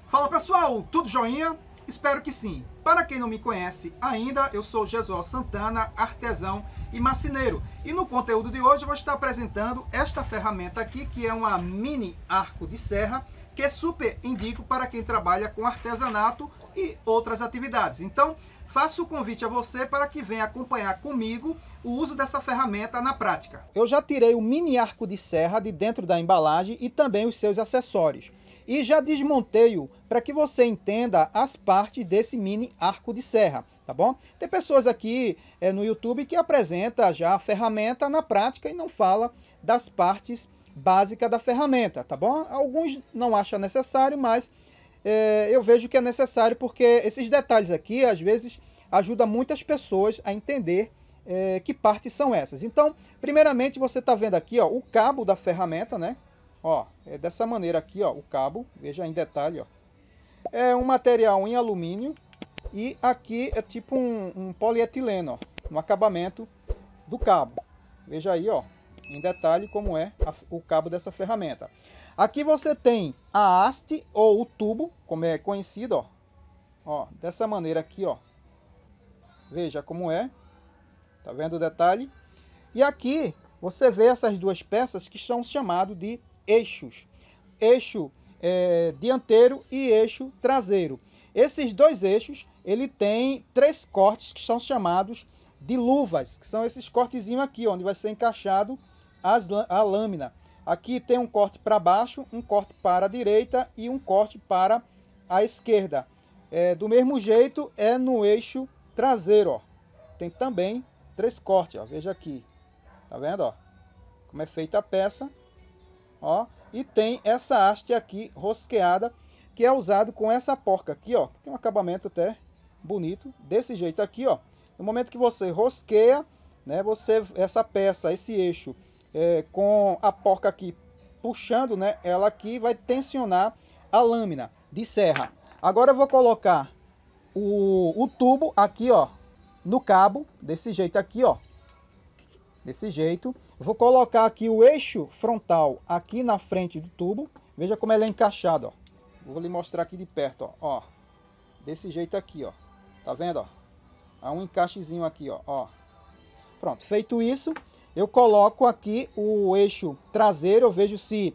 Fala pessoal, tudo joinha? Espero que sim. Para quem não me conhece ainda, eu sou Jesuel Santana, artesão e marceneiro. E no conteúdo de hoje eu vou estar apresentando esta ferramenta aqui, que é uma mini arco de serra, que é super indico para quem trabalha com artesanato e outras atividades. Então, faço o convite a você para que venha acompanhar comigo o uso dessa ferramenta na prática. Eu já tirei o mini arco de serra de dentro da embalagem e também os seus acessórios. E já desmontei-o para que você entenda as partes desse mini arco de serra, tá bom? Tem pessoas aqui no YouTube que apresenta já a ferramenta na prática e não fala das partes básicas da ferramenta, tá bom? Alguns não acham necessário, mas eu vejo que é necessário porque esses detalhes aqui, às vezes, ajudam muitas pessoas a entender que partes são essas. Então, primeiramente, você está vendo aqui ó, o cabo da ferramenta, né? Ó, é dessa maneira aqui, ó, o cabo, veja em detalhe, ó. É um material em alumínio e aqui é tipo um polietileno, ó, no acabamento do cabo. Veja aí, ó, em detalhe como é o cabo dessa ferramenta. Aqui você tem a haste ou o tubo, como é conhecido, ó. Ó, dessa maneira aqui, ó. Veja como é. Tá vendo o detalhe? E aqui você vê essas duas peças que são chamados de eixos. Eixo dianteiro e eixo traseiro. Esses dois eixos, ele tem três cortes que são chamados de luvas, que são esses cortezinhos aqui, onde vai ser encaixado a lâmina. Aqui tem um corte para baixo, um corte para a direita e um corte para a esquerda. Do mesmo jeito é no eixo traseiro, ó. Tem também três cortes, ó. Veja aqui. Tá vendo, ó? Como é feita a peça. Ó, e tem essa haste aqui rosqueada, que é usado com essa porca aqui, ó. Tem um acabamento até bonito, desse jeito aqui, ó. No momento que você rosqueia, né, essa peça, esse eixo, com a porca aqui puxando, né, ela aqui vai tensionar a lâmina de serra. Agora eu vou colocar o tubo aqui, ó, no cabo, desse jeito aqui, ó. Desse jeito. Vou colocar aqui o eixo frontal aqui na frente do tubo. Veja como ele é encaixado, ó. Vou lhe mostrar aqui de perto, ó. Ó. Desse jeito aqui, ó. Tá vendo, ó? Há um encaixezinho aqui, ó. Pronto, feito isso, eu coloco aqui o eixo traseiro. Eu vejo se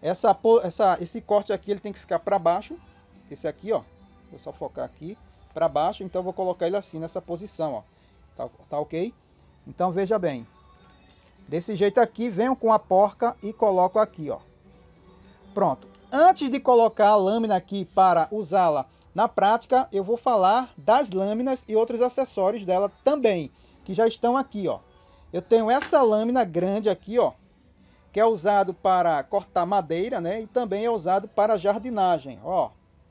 esse corte aqui ele tem que ficar para baixo. Esse aqui, ó. Vou só focar aqui para baixo. Então eu vou colocar ele assim, nessa posição, ó. Tá ok? Então veja bem. Desse jeito aqui, venho com a porca e coloco aqui, ó. Pronto. Antes de colocar a lâmina aqui para usá-la na prática, eu vou falar das lâminas e outros acessórios dela também, que já estão aqui, ó. Eu tenho essa lâmina grande aqui, ó, que é usado para cortar madeira, né? E também é usado para jardinagem, ó.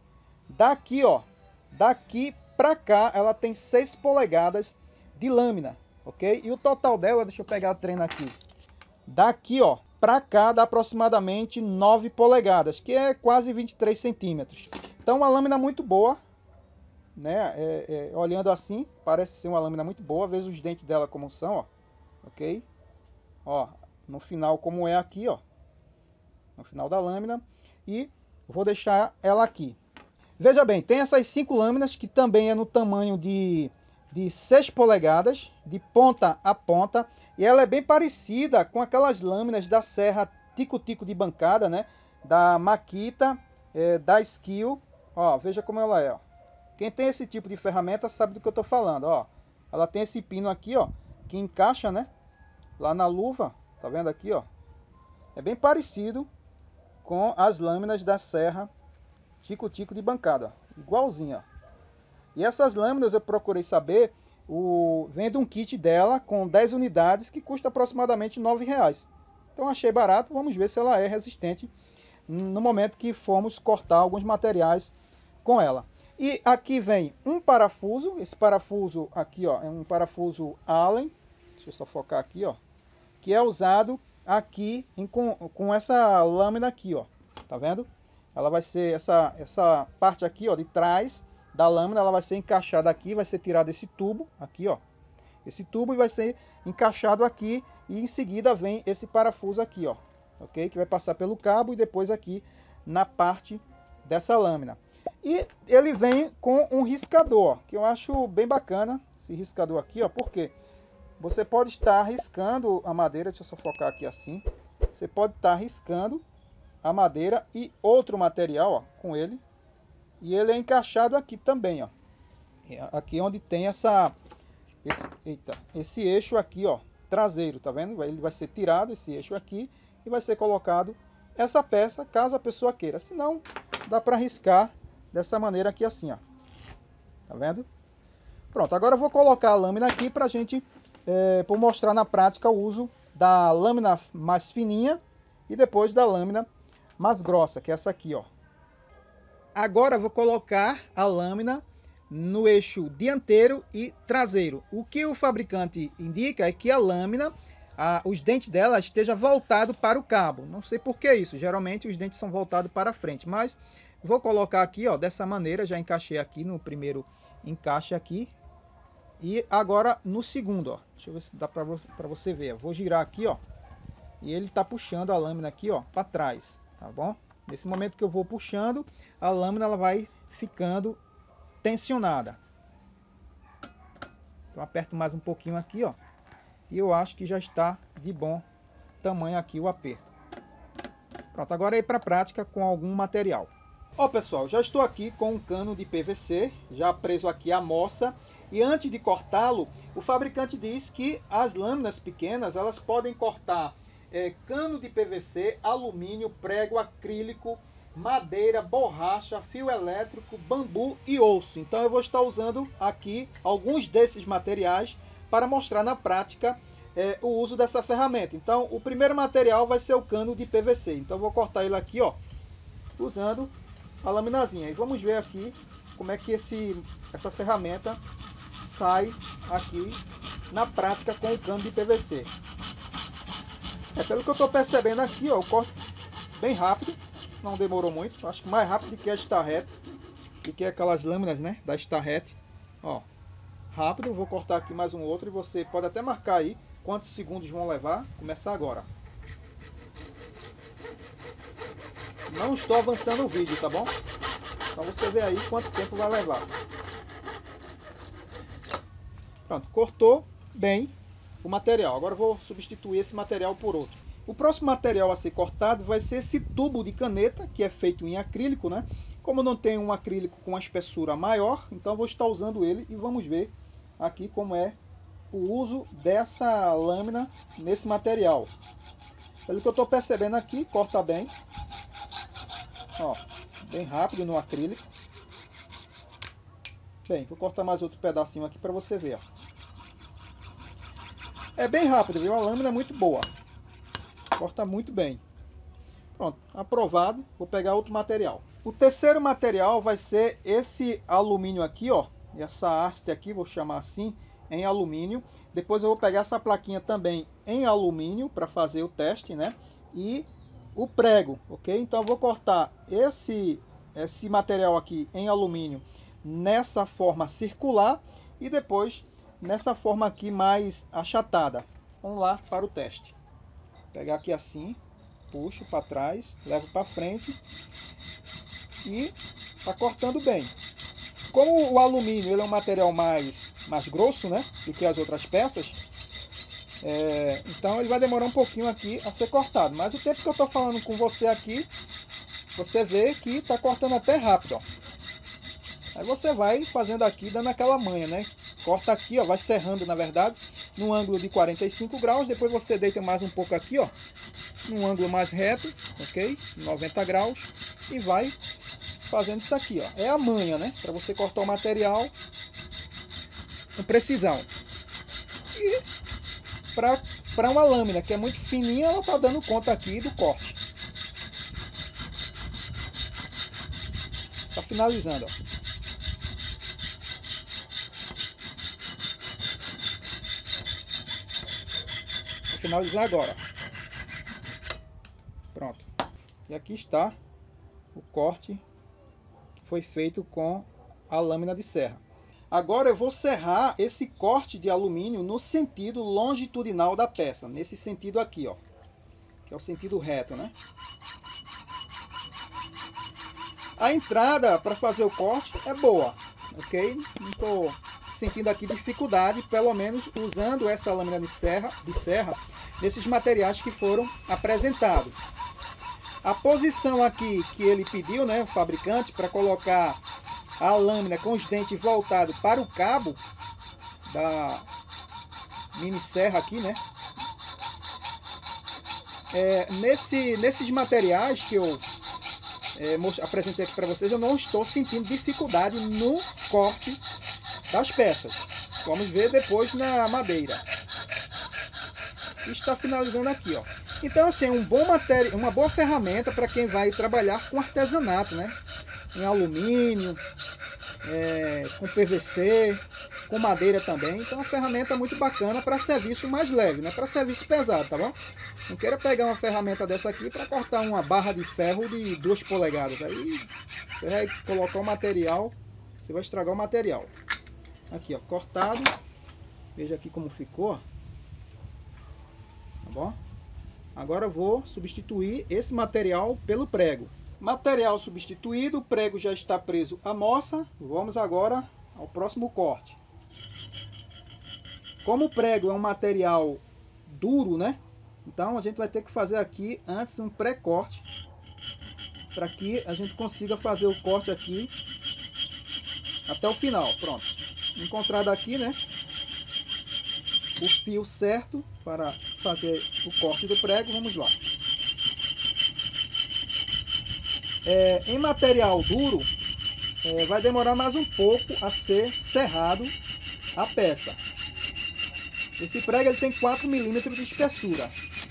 Daqui, ó, daqui para cá, ela tem 6 polegadas de lâmina. Ok? E o total dela, deixa eu pegar o treino aqui. Daqui, ó, pra cá dá aproximadamente 9 polegadas, que é quase 23 centímetros. Então, uma lâmina muito boa, né? Olhando assim, parece ser uma lâmina muito boa. Veja os dentes dela como são, ó. Ok? Ó, no final como é aqui, ó. No final da lâmina. E vou deixar ela aqui. Veja bem, tem essas 5 lâminas que também é no tamanho de 6 polegadas, de ponta a ponta, e ela é bem parecida com aquelas lâminas da serra tico-tico de bancada, né? Da Makita, da Skil, ó, veja como ela é, ó. Quem tem esse tipo de ferramenta sabe do que eu tô falando, ó. Ela tem esse pino aqui, ó, que encaixa, né? Lá na luva, tá vendo aqui, ó? É bem parecido com as lâminas da serra tico-tico de bancada, igualzinha, ó. E essas lâminas eu procurei saber, vendo um kit dela com 10 unidades que custa aproximadamente R$9. Então achei barato, vamos ver se ela é resistente no momento que formos cortar alguns materiais com ela. E aqui vem um parafuso, esse parafuso aqui, ó, é um parafuso Allen, deixa eu só focar aqui, ó, que é usado aqui com essa lâmina aqui, ó, tá vendo? Ela vai ser essa parte aqui, ó, de trás da lâmina, ela vai ser encaixada aqui, vai ser tirado esse tubo aqui, ó. Esse tubo vai ser encaixado aqui e em seguida vem esse parafuso aqui, ó. Ok? Que vai passar pelo cabo e depois aqui na parte dessa lâmina. E ele vem com um riscador, que eu acho bem bacana, esse riscador aqui, ó, porque você pode estar riscando a madeira, deixa eu só focar aqui assim, você pode estar riscando a madeira e outro material, ó, com ele, e ele é encaixado aqui também, ó, aqui onde tem esse eixo aqui, ó, traseiro, tá vendo? Ele vai ser tirado, esse eixo aqui, e vai ser colocado essa peça, caso a pessoa queira. Se não, dá para riscar dessa maneira aqui assim, ó. Tá vendo? Pronto, agora eu vou colocar a lâmina aqui pra gente para mostrar na prática o uso da lâmina mais fininha e depois da lâmina mais grossa, que é essa aqui, ó. Agora eu vou colocar a lâmina no eixo dianteiro e traseiro. O que o fabricante indica é que a lâmina, os dentes dela esteja voltado para o cabo. Não sei por que isso, geralmente os dentes são voltados para frente, mas vou colocar aqui, ó, dessa maneira, já encaixei aqui no primeiro encaixe aqui. E agora no segundo, ó, deixa eu ver se dá para você ver. Eu vou girar aqui, ó, e ele tá puxando a lâmina aqui, ó, para trás, tá bom? Nesse momento que eu vou puxando, a lâmina ela vai ficando tensionada. Então aperto mais um pouquinho aqui, ó, e eu acho que já está de bom tamanho aqui o aperto. Pronto, agora é ir para a prática com algum material. Ó pessoal, já estou aqui com um cano de PVC, já preso aqui a moça, e antes de cortá-lo, o fabricante diz que as lâminas pequenas, elas podem cortar cano de PVC, alumínio, prego, acrílico, madeira, borracha, fio elétrico, bambu e osso. Então eu vou estar usando aqui alguns desses materiais para mostrar na prática o uso dessa ferramenta. Então o primeiro material vai ser o cano de PVC. Então eu vou cortar ele aqui, ó, usando a laminazinha. E vamos ver aqui como é que essa ferramenta sai aqui na prática com o cano de PVC. Pelo que eu estou percebendo aqui, ó, o corte bem rápido, não demorou muito, acho que mais rápido do que a Starrett, do que aquelas lâminas, né, da Starrett. Ó, rápido. Vou cortar aqui mais um outro e você pode até marcar aí quantos segundos vão levar. Começar agora. Não estou avançando o vídeo, tá bom? Então você vê aí quanto tempo vai levar. Pronto, cortou bem o material. Agora eu vou substituir esse material por outro. O próximo material a ser cortado vai ser esse tubo de caneta, que é feito em acrílico, né? Como não tem um acrílico com uma espessura maior, então eu vou estar usando ele e vamos ver aqui como é o uso dessa lâmina nesse material. Pelo que eu estou percebendo aqui, corta bem. Ó, bem rápido no acrílico. Bem, vou cortar mais outro pedacinho aqui para você ver, ó. É bem rápido, viu? A lâmina é muito boa. Corta muito bem. Pronto, aprovado. Vou pegar outro material. O terceiro material vai ser esse alumínio aqui, ó. Essa haste aqui, vou chamar assim, em alumínio. Depois eu vou pegar essa plaquinha também em alumínio para fazer o teste, né? E o prego, ok? Então eu vou cortar esse material aqui em alumínio nessa forma circular e depois nessa forma aqui mais achatada. Vamos lá para o teste. Vou pegar aqui assim, puxo para trás, levo para frente e tá cortando bem. Como o alumínio ele é um material mais grosso, né, do que as outras peças, então ele vai demorar um pouquinho aqui a ser cortado. Mas o tempo que eu estou falando com você aqui, você vê que está cortando até rápido, ó. Aí você vai fazendo aqui, dando aquela manha, né? Corta aqui, ó, vai serrando, na verdade, num ângulo de 45 graus. Depois você deita mais um pouco aqui, ó, num ângulo mais reto, ok? 90 graus. E vai fazendo isso aqui, ó. É a manha, né? Para você cortar o material com precisão. E para uma lâmina que é muito fininha, ela tá dando conta aqui do corte. Tá finalizando, ó. Finalizar agora. Pronto. E aqui está o corte que foi feito com a lâmina de serra. Agora eu vou serrar esse corte de alumínio no sentido longitudinal da peça, nesse sentido aqui, ó, que é o sentido reto, né? A entrada para fazer o corte é boa, ok? Não estou sentindo aqui dificuldade, pelo menos usando essa lâmina de serra nesses materiais que foram apresentados. A posição aqui que ele pediu, né, o fabricante, para colocar a lâmina com os dentes voltados para o cabo da mini serra aqui, né? Nesses materiais que eu apresentei aqui para vocês, eu não estou sentindo dificuldade no corte das peças. Vamos ver depois na madeira. Está finalizando aqui, ó. Então, assim, uma boa ferramenta para quem vai trabalhar com artesanato, né? Em alumínio, com PVC, com madeira também. Então, uma ferramenta muito bacana para serviço mais leve, né? Para serviço pesado, tá bom? Não queira pegar uma ferramenta dessa aqui para cortar uma barra de ferro de 2 polegadas. Aí você vai colocar o material, você vai estragar o material. Aqui, ó, cortado. Veja aqui como ficou. Tá bom? Agora eu vou substituir esse material pelo prego. Material substituído, o prego já está preso à moça. Vamos agora ao próximo corte. Como o prego é um material duro, né? Então a gente vai ter que fazer aqui antes um pré-corte, para que a gente consiga fazer o corte aqui até o final. Pronto. Encontrado aqui, né, o fio certo para fazer o corte do prego. Vamos lá. Em material duro, vai demorar mais um pouco a ser serrado a peça. Esse prego ele tem 4 milímetros de espessura,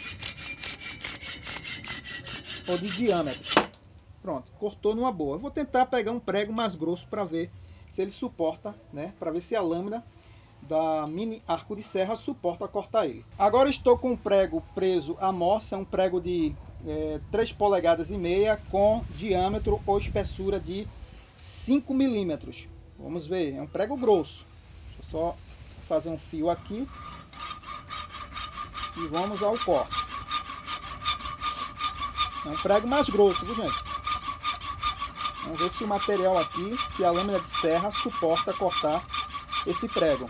ou de diâmetro. Pronto, cortou numa boa. Eu vou tentar pegar um prego mais grosso para ver se ele suporta, né? Para ver se a lâmina da mini arco de serra suporta cortar ele. Agora estou com o prego preso à moça, um prego de 3 polegadas e meia com diâmetro ou espessura de 5 milímetros. Vamos ver, é um prego grosso. Deixa eu só fazer um fio aqui e vamos ao corte. É um prego mais grosso, viu, gente? Vamos ver se o material aqui, se a lâmina de serra suporta cortar esse prego.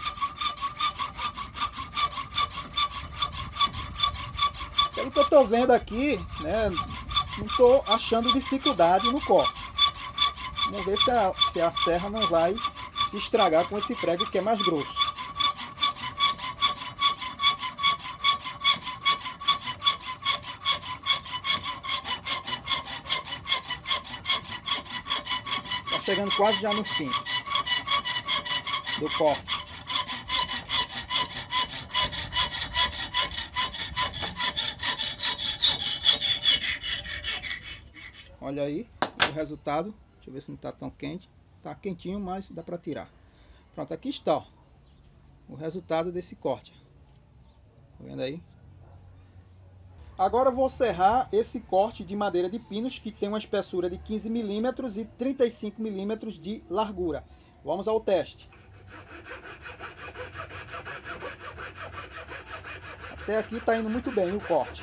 Pelo que eu estou vendo aqui, né, não estou achando dificuldade no corte. Vamos ver se a serra não vai se estragar com esse prego que é mais grosso. Chegando quase já no fim do corte. Olha aí o resultado. Deixa eu ver se não está tão quente. Está quentinho, mas dá para tirar. Pronto, aqui está, ó, o resultado desse corte. Tá vendo aí? Agora eu vou serrar esse corte de madeira de pinos, que tem uma espessura de 15 milímetros e 35 milímetros de largura. Vamos ao teste. Até aqui está indo muito bem o corte.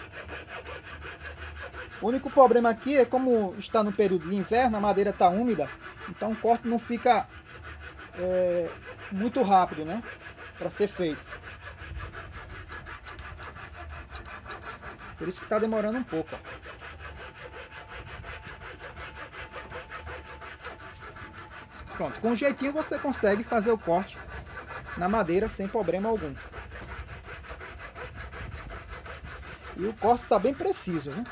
O único problema aqui é como está no período de inverno, a madeira está úmida, então o corte não fica muito rápido, né, para ser feito. Por isso que está demorando um pouco, ó. Pronto, com um jeitinho você consegue fazer o corte na madeira sem problema algum. E o corte está bem preciso, né?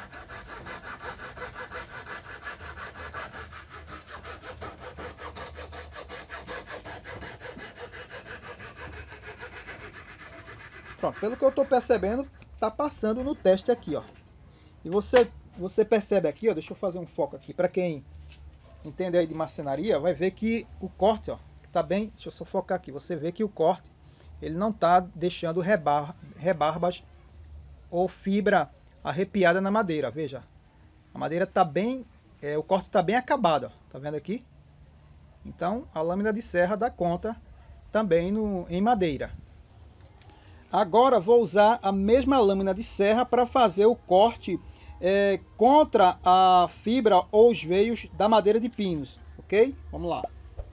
Pronto, pelo que eu estou percebendo, tá passando no teste aqui, ó. E você percebe aqui, ó, deixa eu fazer um foco aqui, para quem entende aí de marcenaria, vai ver que o corte, ó, tá bem, deixa eu só focar aqui, você vê que o corte, ele não tá deixando rebarbas ou fibra arrepiada na madeira, veja. A madeira tá bem, o corte tá bem acabado, ó, tá vendo aqui? Então, a lâmina de serra dá conta também em madeira. Agora vou usar a mesma lâmina de serra para fazer o corte contra a fibra ou os veios da madeira de pinos, ok? Vamos lá.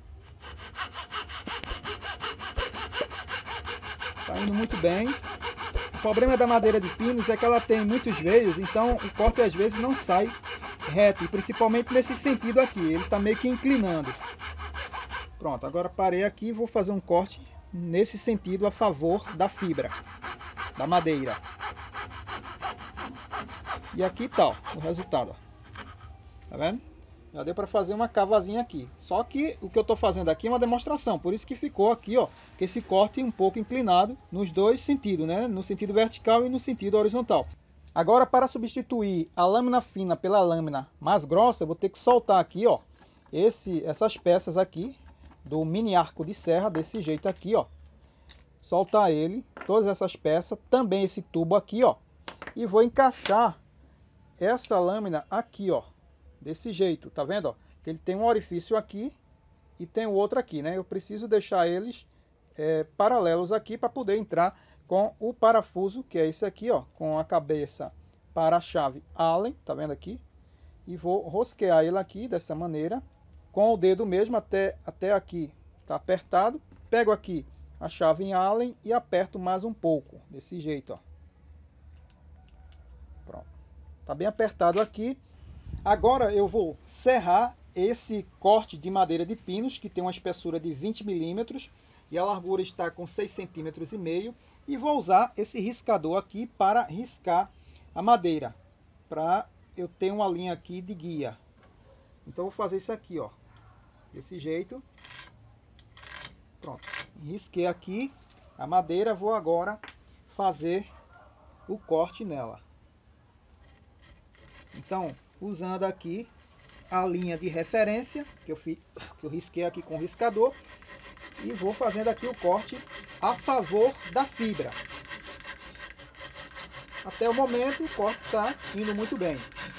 Tá indo muito bem. O problema da madeira de pinos é que ela tem muitos veios, então o corte às vezes não sai reto, e principalmente nesse sentido aqui, ele está meio que inclinando. Pronto, agora parei aqui e vou fazer um corte nesse sentido a favor da fibra, da madeira. E aqui tá, ó, o resultado, ó. Tá vendo? Já deu para fazer uma cavazinha aqui. Só que o que eu estou fazendo aqui é uma demonstração, por isso que ficou aqui, ó, que esse corte um pouco inclinado nos dois sentidos, né? No sentido vertical e no sentido horizontal. Agora, para substituir a lâmina fina pela lâmina mais grossa, eu vou ter que soltar aqui, ó, essas peças aqui do mini arco de serra, desse jeito aqui, ó. Soltar ele, todas essas peças, também esse tubo aqui, ó. E vou encaixar essa lâmina aqui, ó, desse jeito, tá vendo, ó? Que ele tem um orifício aqui e tem o outro aqui, né? Eu preciso deixar eles paralelos aqui para poder entrar com o parafuso, que é esse aqui, ó, com a cabeça para a chave Allen, tá vendo aqui? E vou rosquear ele aqui dessa maneira, com o dedo mesmo até aqui, tá apertado. Pego aqui a chave em Allen e aperto mais um pouco, desse jeito, ó. Pronto. Tá bem apertado aqui. Agora eu vou serrar esse corte de madeira de pinos, que tem uma espessura de 20 milímetros e a largura está com 6,5 centímetros, e vou usar esse riscador aqui para riscar a madeira, para eu ter uma linha aqui de guia. Então vou fazer isso aqui, ó, desse jeito. Pronto, risquei aqui a madeira, vou agora fazer o corte nela. Então, usando aqui a linha de referência que eu risquei aqui com o riscador, e vou fazendo aqui o corte a favor da fibra. Até o momento o corte está indo muito bem.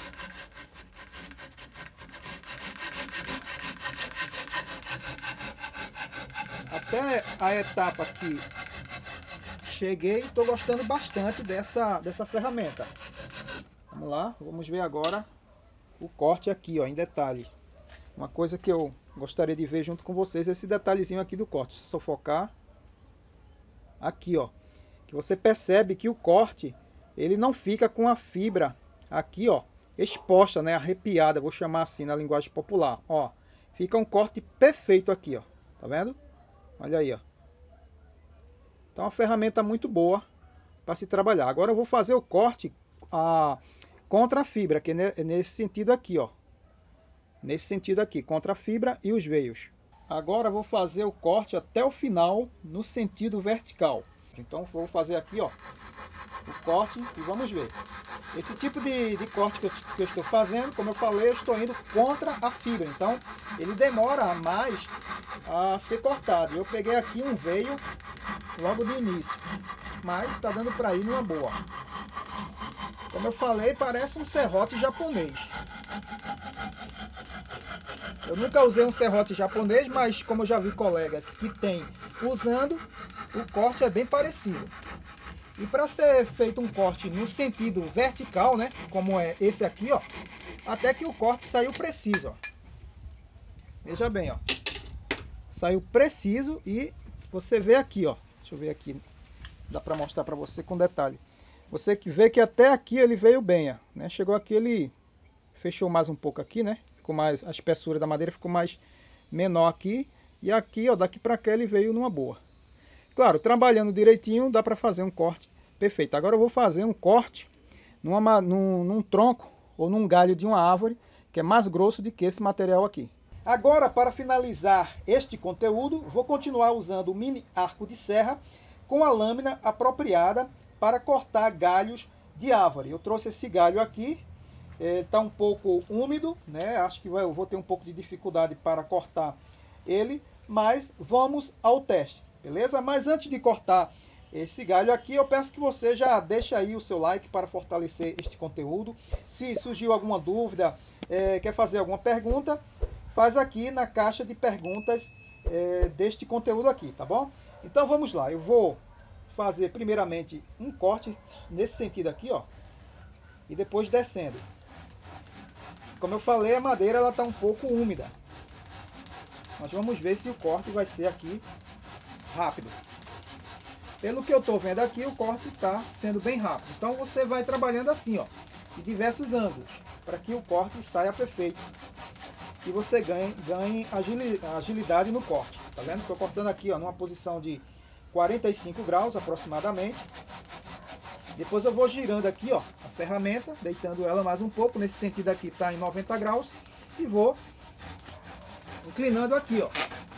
Até a etapa que cheguei, estou gostando bastante dessa ferramenta. Vamos lá, vamos ver agora o corte aqui, ó, em detalhe. Uma coisa que eu gostaria de ver junto com vocês é esse detalhezinho aqui do corte. Se eu focar aqui, ó, que você percebe que o corte ele não fica com a fibra aqui, ó, exposta, né, arrepiada, vou chamar assim na linguagem popular, ó. Fica um corte perfeito aqui, ó. Tá vendo? Olha aí, ó. Então, é uma ferramenta muito boa para se trabalhar. Agora eu vou fazer o corte contra a fibra, que é nesse sentido aqui, ó. Nesse sentido aqui, contra a fibra e os veios. Agora eu vou fazer o corte até o final no sentido vertical. Então vou fazer aqui, ó, o corte e vamos ver. Esse tipo de corte que eu estou fazendo, como eu falei, eu estou indo contra a fibra. Então ele demora mais a ser cortado. Eu peguei aqui um veio logo de início, mas está dando para ir numa boa. Como eu falei, parece um serrote japonês. Eu nunca usei um serrote japonês, mas como eu já vi colegas que tem usando, o corte é bem parecido. E para ser feito um corte no sentido vertical, né, como é esse aqui, ó, até que o corte saiu preciso, ó. Veja bem, ó. Saiu preciso e você vê aqui, ó. Deixa eu ver aqui. Dá para mostrar para você com detalhe. Você que vê que até aqui ele veio bem, ó, né? Chegou aqui, ele fechou mais um pouco aqui, né? Ficou mais, a espessura da madeira ficou mais menor aqui. E aqui, ó, daqui para cá ele veio numa boa. Claro, trabalhando direitinho dá para fazer um corte perfeito. Agora eu vou fazer um corte num tronco ou num galho de uma árvore que é mais grosso do que esse material aqui. Agora, para finalizar este conteúdo, vou continuar usando o mini arco de serra com a lâmina apropriada para cortar galhos de árvore. Eu trouxe esse galho aqui, está um pouco úmido, né? Acho que eu vou ter um pouco de dificuldade para cortar ele, mas vamos ao teste, beleza? Mas antes de cortar esse galho aqui, eu peço que você já deixe aí o seu like para fortalecer este conteúdo. Se surgiu alguma dúvida, quer fazer alguma pergunta, faz aqui na caixa de perguntas deste conteúdo aqui, tá bom? Então vamos lá, eu vou fazer primeiramente um corte nesse sentido aqui, ó. e depois descendo. Como eu falei, a madeira ela está um pouco úmida. Mas vamos ver se o corte vai ser aqui rápido. Pelo que eu estou vendo aqui, o corte está sendo bem rápido. Então você vai trabalhando assim, ó, de diversos ângulos, para que o corte saia perfeito. E você ganhe agilidade no corte. Tá vendo? Estou cortando aqui, ó, numa posição de 45 graus aproximadamente. Depois eu vou girando aqui, ó, a ferramenta, deitando ela mais um pouco. Nesse sentido aqui está em 90 graus. E vou inclinando aqui, ó.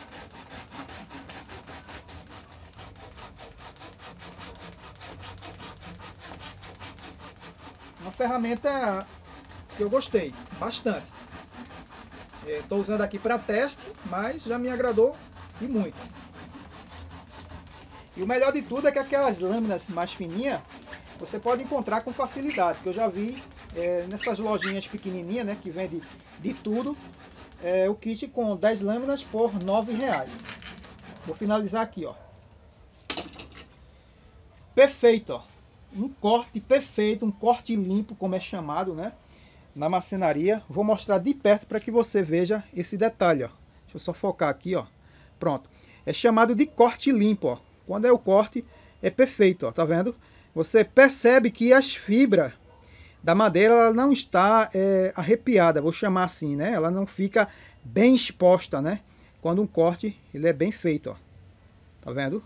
Uma ferramenta que eu gostei bastante. Estou usando aqui para teste, mas já me agradou e muito. E o melhor de tudo é que aquelas lâminas mais fininhas você pode encontrar com facilidade, que eu já vi nessas lojinhas pequenininhas, né, que vende de tudo, o kit com 10 lâminas por R$ 9,00. Vou finalizar aqui, ó. Perfeito, ó. Um corte perfeito, um corte limpo, como é chamado, né, na marcenaria. Vou mostrar de perto para que você veja esse detalhe, ó. Deixa eu só focar aqui, ó. Pronto. É chamado de corte limpo, ó. Quando é o corte, é perfeito, ó. Tá vendo? Você percebe que as fibras da madeira ela não está arrepiada, vou chamar assim, né? Ela não fica bem exposta, né? Quando um corte ele é bem feito, ó. Tá vendo?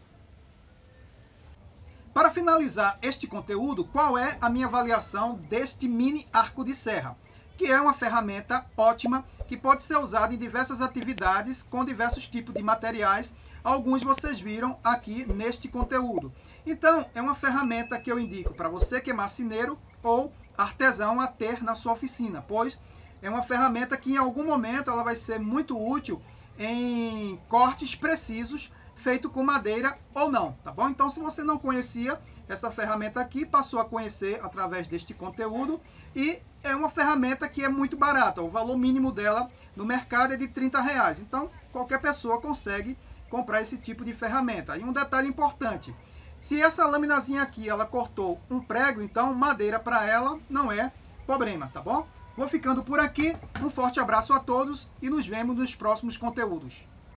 Para finalizar este conteúdo, qual é a minha avaliação deste mini arco de serra? Que é uma ferramenta ótima, que pode ser usada em diversas atividades, com diversos tipos de materiais. Alguns vocês viram aqui neste conteúdo. Então, é uma ferramenta que eu indico para você que é marceneiro ou artesão a ter na sua oficina, pois é uma ferramenta que em algum momento ela vai ser muito útil em cortes precisos, feito com madeira ou não, tá bom? Então, se você não conhecia essa ferramenta aqui, passou a conhecer através deste conteúdo, e é uma ferramenta que é muito barata. O valor mínimo dela no mercado é de R$30. Então, qualquer pessoa consegue comprar esse tipo de ferramenta. E um detalhe importante, se essa laminazinha aqui, ela cortou um prego, então madeira para ela não é problema, tá bom? Vou ficando por aqui, um forte abraço a todos e nos vemos nos próximos conteúdos.